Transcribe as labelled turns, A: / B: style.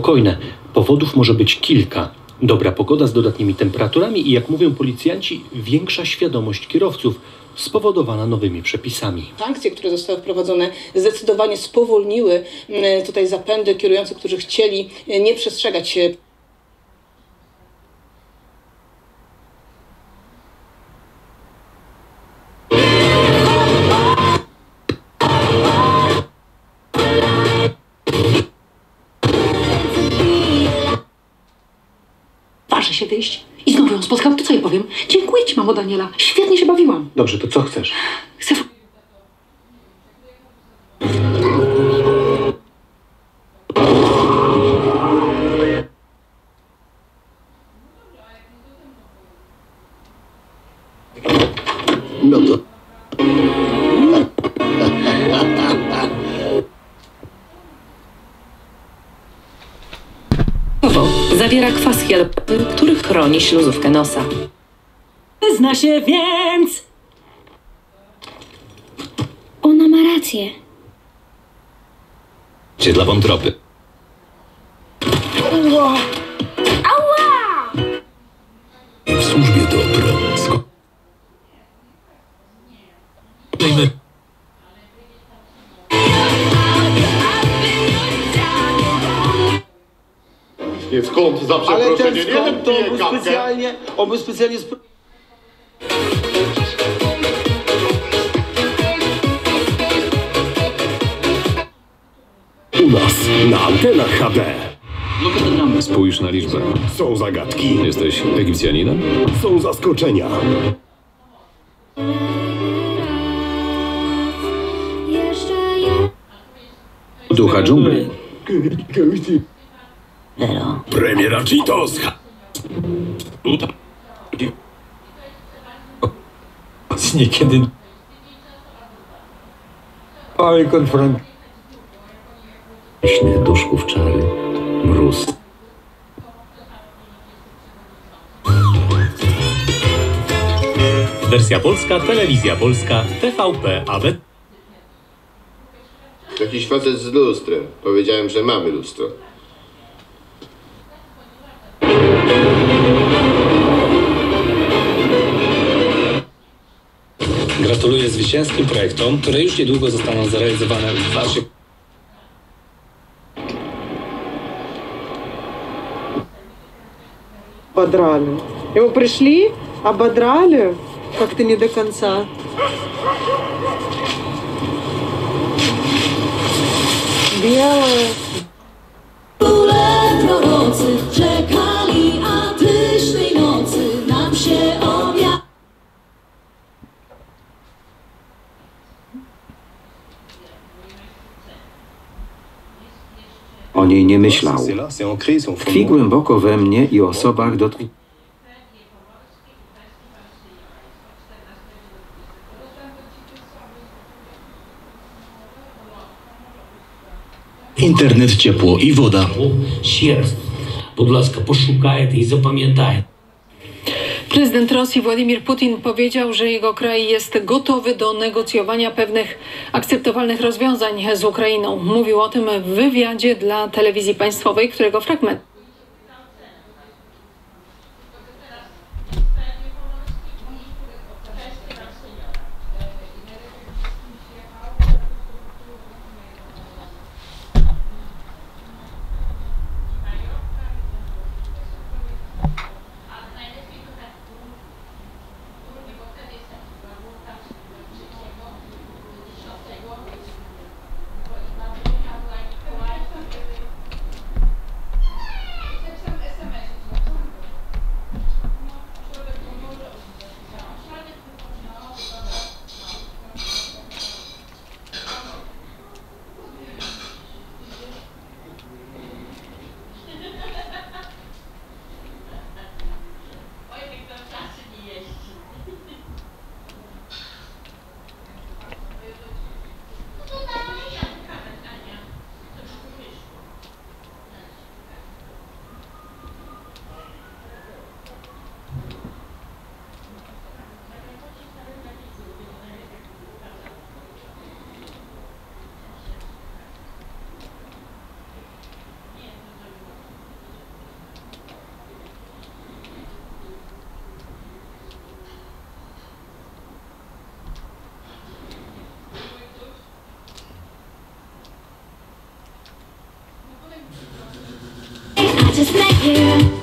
A: spokojne. Powodów może być kilka. Dobra pogoda z dodatnimi temperaturami i, jak mówią policjanci, większa świadomość kierowców spowodowana nowymi przepisami.
B: Sankcje, które zostały wprowadzone, zdecydowanie spowolniły tutaj zapędy kierujących, którzy chcieli nie przestrzegać się.
C: Waży się wyjść i znowu ją spotkał, to co ja powiem? Dziękuję ci, mamo Daniela. Świetnie się bawiłam.
A: Dobrze, to co chcesz?
C: Chcę...
D: No to...
E: Zawiera kwas hialuronowy, który chroni śluzówkę nosa.
F: Zna się więc!
G: Ona ma rację.
H: Czy dla wątroby.
G: Ała!
H: W służbie dobro.
D: Nie, skąd za przeproszenie? Nie wiem, to on był specjalnie...
I: U nas na antenach HD.
H: Spójrz na liczbę.
I: Są zagadki,
H: Jesteś Egipcjaninem?
I: są zaskoczenia.
H: Ducha dżungli.
I: Premiera Cheetos.
H: Niekiedy... Oj, konfront... Śnych duszków czary. Mróz.
J: Wersja polska, telewizja polska, TVP, AB.
D: Jakiś facet z lustrem. Powiedziałem, że mamy lustro.
K: Gratuluję zwycięskim projektom, które już niedługo zostaną zrealizowane w waszych...
B: Ободрали. Его пришли, ободрали, как-то не до конца. Белое.
F: Prorocy czekali, a pysznej nocy nam się objawia.
L: O niej nie myślał. Tkwi głęboko we mnie i osobach dotkniętych.
M: Internet, ciepło i woda.
N: Ще раз, будь ласка, пошукайте і запам'ятайте.
C: Prezydent Rosji Władimir Putin powiedział, że jego kraj jest gotowy do negocjowania pewnych akceptowalnych rozwiązań z Ukrainą. Mówił o tym w wywiadzie dla telewizji państwowej, którego fragment
F: just met you.